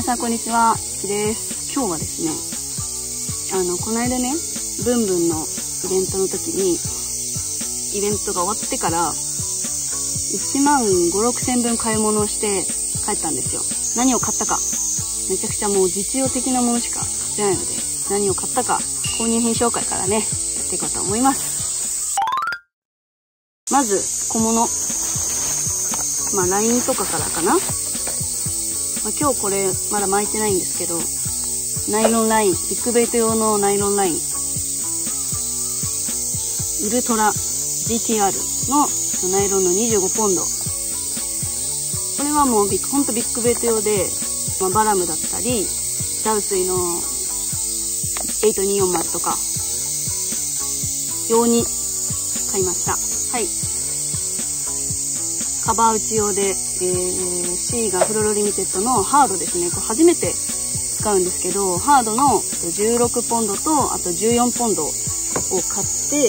さんこんにちは、ちです。今日はですね、この間ね、ブンブンのイベントの時に、イベントが終わってから1万5、6千分買い物をして帰ったんですよ。何を買ったか、めちゃくちゃもう実用的なものしか買ってないので、何を買ったか購入品紹介からね、やっていこうと思います。まず小物、LINE とかからかな。今日これまだ巻いてないんですけど、ナイロンライン、ビッグベイト用のナイロンライン、ウルトラ GTR のナイロンの25ポンド。これはもうほんとビッグベイト用で、バラムだったり、ダウスイの8240とか、用に買いました。はい。カバー打ち用で、シーガフロロリミテッドのハードですね。これ初めて使うんですけど、ハードの16ポンドと、あと14ポンドを買って、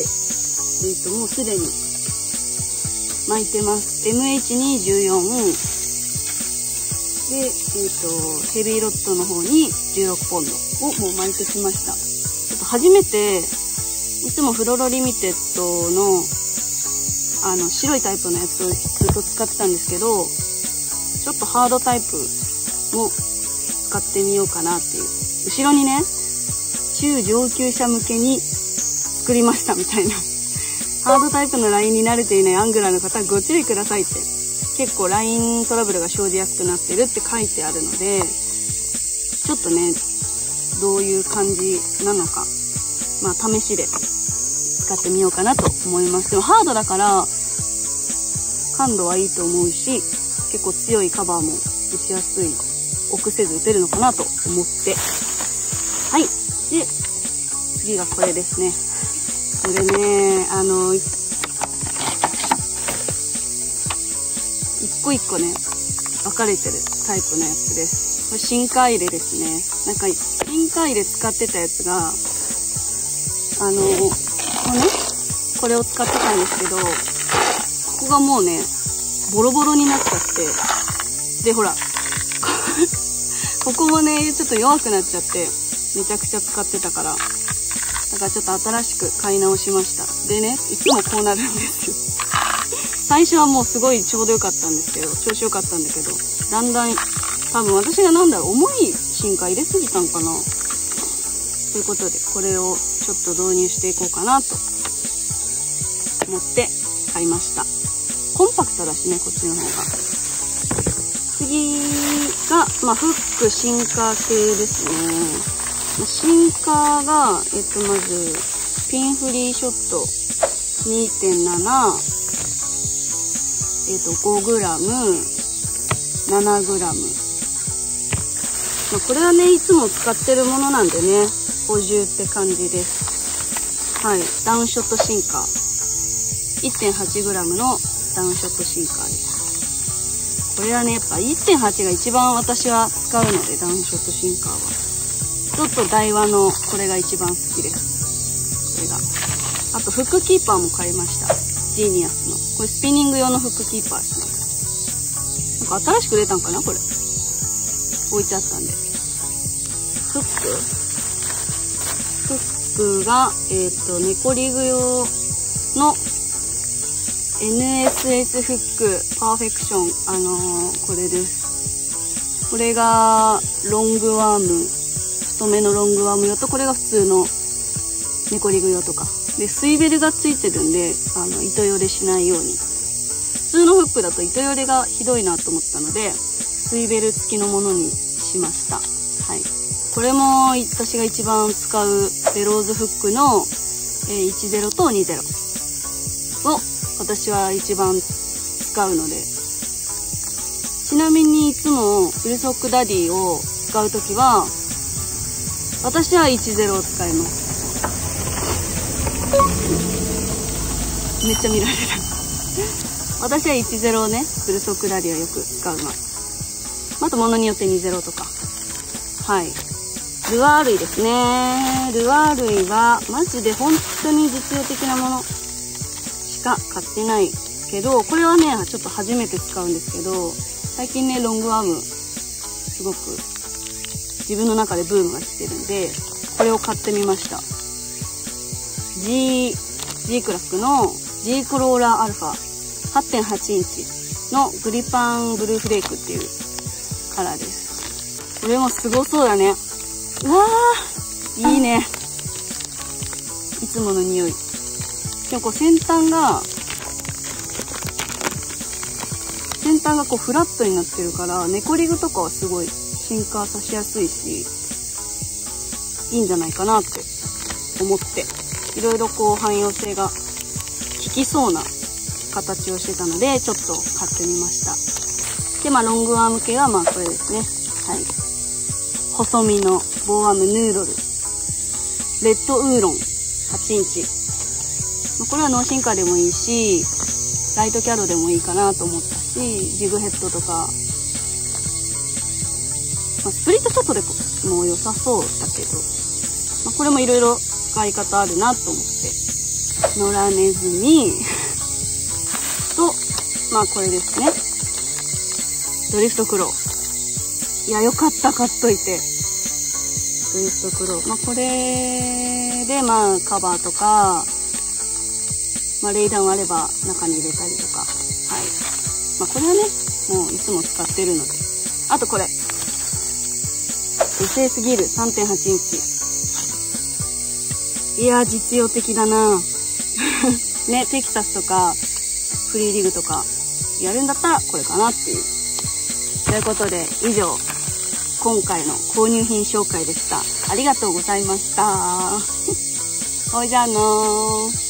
もうすでに巻いてます。MH に14、で、ヘビーロッドの方に16ポンドをもう巻いてきました。ちょっと初めて、いつもフロロリミテッドの白いタイプのやつをずっと使ってたんですけど、ちょっとハードタイプも使ってみようかなっていう。後ろにね、中上級者向けに作りましたみたいな。ハードタイプのラインに慣れていないアングラーの方はご注意くださいって。結構ライントラブルが生じやすくなってるって書いてあるので、ちょっとね、どういう感じなのか、試しで使ってみようかなと思います。でもハードだから感度はいいと思うし、結構強いカバーも打ちやすい、臆せず打てるのかなと思って、はい。で、次がこれですね。これね、一個一個ね、分かれてるタイプのやつです。これ深海入れですね。なんか深海入れ使ってたやつが、これを使ってたんですけど、ここがもうね、ボロボロになっちゃって、で、ほら、ここもね、ちょっと弱くなっちゃって、めちゃくちゃ使ってたから、だからちょっと新しく買い直しました。でね、いつもこうなるんですよ。最初はもうすごいちょうどよかったんですけど、調子よかったんだけど、だんだん、多分私が重い深海入れすぎたんかな。ということで、これをちょっと導入していこうかなと思って買いました。コンパクトだしね、こっちの方が。次が、フックシンカー系ですね。シンカーが、まず、ピンフリーショット 2.7、5グラム、7グラム。これはね、いつも使ってるものなんでね、補充って感じです。はい。ダウンショットシンカー。1.8 グラムのダウンショットシンカーです。これはね、やっぱ 1.8 が一番私は使うので、ダウンショットシンカーは。ちょっと台湾のこれが一番好きです。これが。あと、フックキーパーも買いました。ジーニアスの。これスピニング用のフックキーパーですね。なんか新しく出たんかなこれ。置いてあったんで。フックが、猫リグ用の NSS フックパーフェクション。これです。これがロングワーム、太めのロングワーム用と、これが普通の猫リグ用とか。で、スイベルがついてるんで、糸よれしないように。普通のフックだと糸よれがひどいなと思ったので、スイベル付きのものにしました。はい。これも私が一番使うベローズフックの10と20を私は一番使うので。ちなみにいつもフルソックダディを使うときは、私は10を使います。めっちゃ見られる。私は10をね、フルソックダディはよく使います。あと物によって20とか。はい。ルアー類ですね。ルアー類はマジで本当に実用的なものしか買ってないけど、これはね、ちょっと初めて使うんですけど、最近ね、ロングワームすごく自分の中でブームが来てるんで、これを買ってみました。G クラックの G クローラーアルファ 8.8 インチのグリパンブルーフレークっていうカラーです。これもすごそうだね。うわー、いいね。いつもの匂い。でもこう先端がこうフラットになってるから、猫リグとかはすごい進化さしやすいし、いいんじゃないかなって思って、いろいろこう汎用性が効きそうな形をしてたので、ちょっと買ってみました。で、ロングアーム系はこれですね。はい。細身の棒アームヌードル。レッドウーロン8インチ。これはノーシンカーでもいいし、ライトキャロでもいいかなと思ったし、ジグヘッドとか、スプリットショットでも良さそうだけど、これもいろいろ使い方あるなと思って。野良ネズミと、これですね。ドリフトクロー。いや、よかった、買っといて。ドリフトクロー。これで、カバーとか、レイダウンあれば中に入れたりとか。はい。これはね、もういつも使ってるので。あとこれ。SS ギル 3.8 インチ。いや、実用的だなね、テキサスとか、フリーリグとか、やるんだったらこれかなっていう。ということで、以上、今回の購入品紹介でした。ありがとうございました。ほいじゃあのー。